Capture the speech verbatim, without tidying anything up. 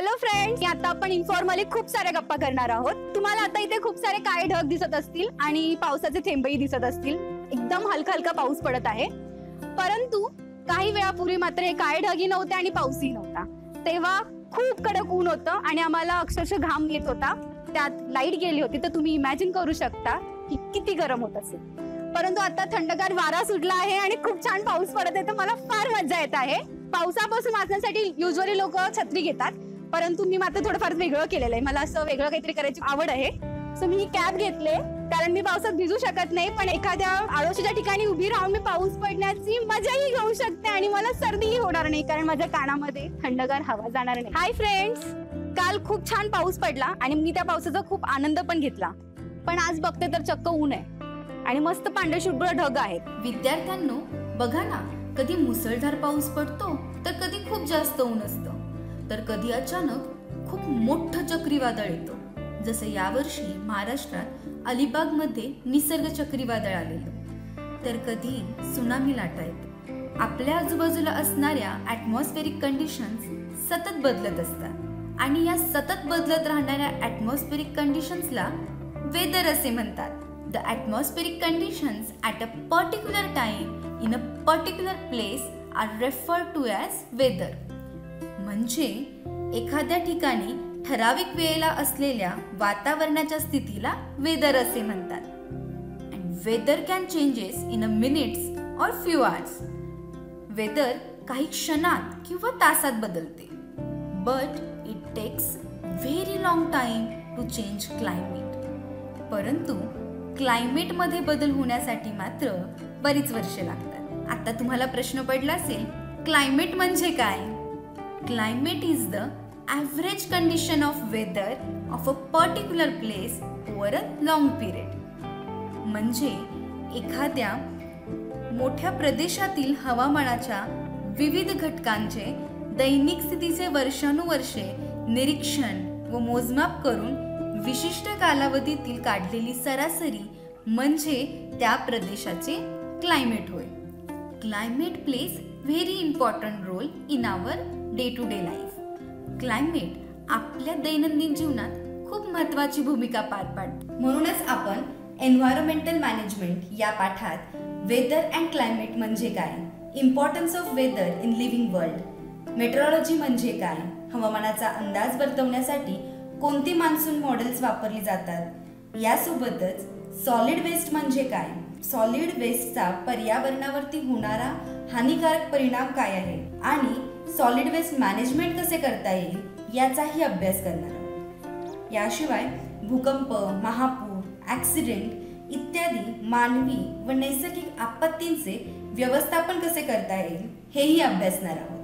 Hello friends, आता आपण informally खूप साऱ्या गप्पा करणार आहोत. तुम्हाला आता इथे खूप सारे काळे ढग दिसत असतील आणि पावसाचे थेंबही दिसत असतील. एकदम हलका हलका पाऊस पडत आहे. परंतु काही वेळापूर्वी मात्र हे काळे ढगही नव्हते आणि पाऊसही नव्हता. तेव्हा खूप कडक ऊन होतं आणि आम्हाला अक्षरशः घाम येत होता. त्यात लाईट गेली होती, तर तुम्ही इमॅजिन करू शकता की किती गरम होत असेल. परंतु आता थंडगार वारा सुटला आहे आणि खूप छान पाऊस पडत आहे, तर मला फार मजा येत आहे. पावसापासून वाचण्यासाठी युजली लोक छत्री घेतात, परंतु मी मात्र थोडंफार वेगळं केलेलं आहे. मला असं वेगळं काहीतरी करायची आवड आहे. सो मी ही कॅप घेतले, कारण मी पावसात भिजू शकत नाही, पण एखाद्या आळोशीच्या ठिकाणी उभी राहून मी पाऊस पडण्याची मजाही घेऊ शकते आणि मला सर्दीही होणार नाही, कारण माझ्या कानामध्ये थंडगार हवा जाणार नाही. हाय फ्रेंड्स, काल खूप छान पाऊस पडला आणि मी त्या पावसाचा खूप आनंद पण घेतला. पण आज बघते तर चक्क ऊन आहे आणि मस्त पांढरे शुभ्र ढग आहेत. विद्यार्थ्यांनो, बघा ना, कधी मुसळधार पाऊस पडतो, तर कधी खूप जास्त ऊन असतं, तर कधी अचानक खूप मोठं चक्रीवादळ येतं. जसं यावर्षी महाराष्ट्रात अलिबाग मध्ये निसर्ग चक्रीवादळ आलेलं. तर कधी सुनामी लाटा येते. आपल्या आजूबाजूला असणाऱ्या ॲटमॉस्फेरिक कंडिशन्स सतत बदलत असतात आणि या सतत बदलत राहणाऱ्या ॲटमॉस्फेरिक कंडिशन्सला वेदर असे म्हणतात. The atmospheric conditions at a particular time in a particular place are referred to as weather. म्हणजे एखाद्या ठिकाणी ठराविक वेळेला असलेल्या वातावरणाच्या स्थितीला वेदर असे म्हणतात. And weather can changes in a minutes or few hours. Weather काही क्षणात किंवा तासात बदलते. But it takes very long time to change climate. परंतु क्लायमेट मध्ये बदल होण्यासाठी मात्र बरीच वर्षे लागतात. आता तुम्हाला प्रश्न पडला असेल, क्लायमेट म्हणजे काय? Climate is the average condition of weather of a particular place over a long period. म्हणजे एखाद्या मोठ्या प्रदेशातील हवामानाच्या विविध घटकांचे दैनिक स्थितीचे वर्षानुवर्षे निरीक्षण व मोजमाप करून विशिष्ट कालावधीतील काढलेली सरासरी म्हणजे त्या प्रदेशाचे क्लायमेट होय. Climate plays very important role in our day to day life. Climate आपल्या दैनंदिन जीवनात खूप महत्त्वाची भूमिका पार पाडते. म्हणूनच आपण एन्व्हायरमेंटल मॅनेजमेंट या पाठात वेदर अँड क्लायमेट म्हणजे काय, importance of weather in living world, meteorology म्हणजे काय, हवामानाचा अंदाज वर्तवण्यासाठी कोणती मान्सून मॉडेल्स वापरली जातात, यासोबतच सॉलिड वेस्ट म्हणजे काय, सॉलिड वेस्टचा पर्यावरणावरती होणारा हानिकारक परिणाम काय आहे आणि सॉलिड वेस्ट मॅनेजमेंट कसे करता येईल याचाही अभ्यास करणार आहोत. याशिवाय भूकंप, महापूर, ॲक्सिडेंट इत्यादी मानवी व नैसर्गिक आपत्तींचे व्यवस्थापन कसे करता येईल हेही अभ्यासणार आहोत.